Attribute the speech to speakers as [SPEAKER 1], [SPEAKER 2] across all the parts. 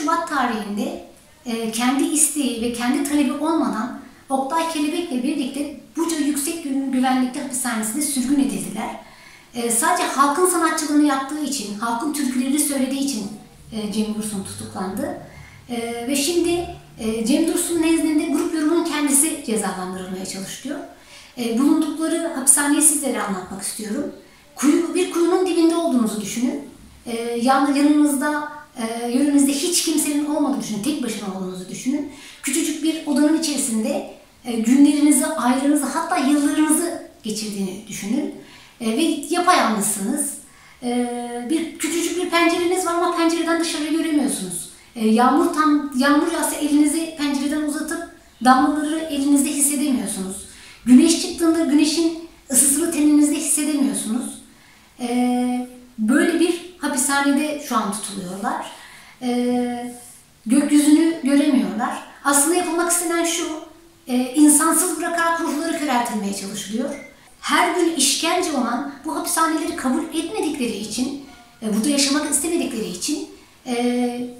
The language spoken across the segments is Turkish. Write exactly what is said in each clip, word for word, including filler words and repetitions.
[SPEAKER 1] Şubat tarihinde e, kendi isteği ve kendi talebi olmadan Oktay Kelebek'le birlikte Buca Yüksek Güvenlikli Hapishanesi'nde sürgün edildiler. E, sadece halkın sanatçılığını yaptığı için, halkın türkülerini söylediği için e, Cem Dursun tutuklandı. E, ve şimdi e, Cem Dursun nezdinde grup yorumun kendisi cezalandırılmaya çalışıyor. E, bulundukları hapishaneyi sizlere anlatmak istiyorum. Kuyu, bir kuyunun dibinde olduğunuzu düşünün. E, yan, yanınızda, e, yönünüzde hiç kimsenin olmadığını düşünün, tek başına olduğunuzu düşünün. Küçücük bir odanın içerisinde e, günlerinizi, aylarınızı, hatta yıllarınızı geçirdiğini düşünün. E, ve yapayalnızsınız. E, bir küçücük bir pencereniz var ama pencereden dışarıyı göremiyorsunuz. E, yağmur tam yağmur yağsa elinizi pencereden uzatıp damlaları elinizde hissedemiyorsunuz. Güneş çıktığında güneşin ısısını teninizde hissedemiyorsunuz. E, böyle bir hapishanede şu an tutuluyorlar. E, gökyüzünü göremiyorlar. Aslında yapılmak istenen şu, e, insansız bırakarak ruhları köreltilmeye çalışılıyor. Her gün işkence olan bu hapishaneleri kabul etmedikleri için, e, burada yaşamak istemedikleri için e,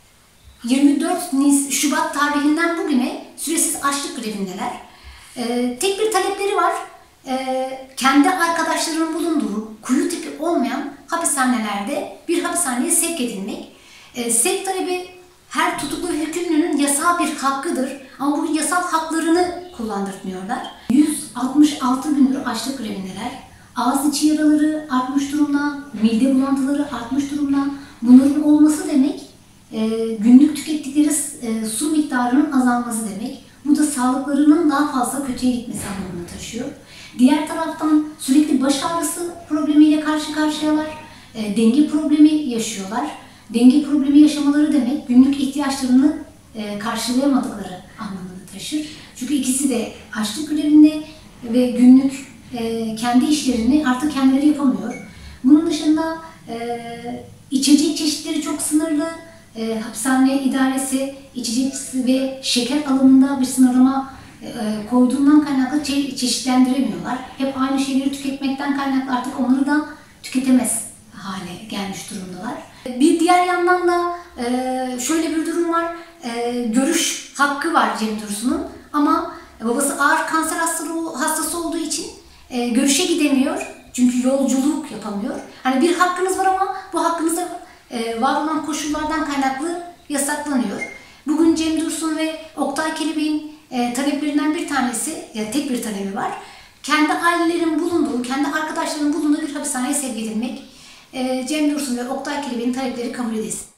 [SPEAKER 1] yirmi dört Şubat tarihinden bugüne süresiz açlık grevindeler. E, tek bir talepleri var, e, kendi arkadaşlarının bulunduğu kuyu tipi olmayan hapishanelerde bir hapishaneye sevk edilmek. E, sevk talebi her tutuklu ve hükümlünün yasal bir hakkıdır ama bu yasal haklarını kullandırmıyorlar. yüz altmış altı gündür açlık grevindeler. Ağız içi yaraları artmış durumda, mide bulantıları artmış durumda. Bunların olması demek e, günlük tükettikleri e, su miktarının azalması demek. Bu da sağlıklarının daha fazla kötüye gitmesi anlamına taşıyor. Diğer taraftan sürekli baş ağrısı problemiyle karşı karşıyalar. E, denge problemi yaşıyorlar. Denge problemi yaşamaları demek günlük ihtiyaçlarını e, karşılayamadıkları anlamına taşır. Çünkü ikisi de açlık grevinde ve günlük e, kendi işlerini artık kendileri yapamıyor. Bunun dışında e, içecek çeşitleri çok sınırlı. E, hapishane idaresi içecek ve şeker alımında bir sınırlama e, koyduğundan kaynaklı çe çeşitlendiremiyorlar. Hep aynı şeyleri tüketmekten kaynaklı artık onları da tüketemez hale gelmiş durumdalar. Bir diğer yandan da e, şöyle bir durum var. E, görüş hakkı var Cem Dursun'un ama babası ağır kanser hastası olduğu için e, görüşe gidemiyor. Çünkü yolculuk yapamıyor. Hani bir hakkınız var ama bu hakkınız da e, var olan koşullardan kaynaklı yasaklanıyor. Bugün Cem Dursun ve Oktay Kelebek'in e, taleplerinden bir tanesi, ya tek bir talebi var. Kendi ailelerin bulunduğu, kendi arkadaşlarının bulunduğu bir hapishaneye sevk edilmek. E, Cem Dursun ve Oktay Kelebek'in talepleri kabul edilsin.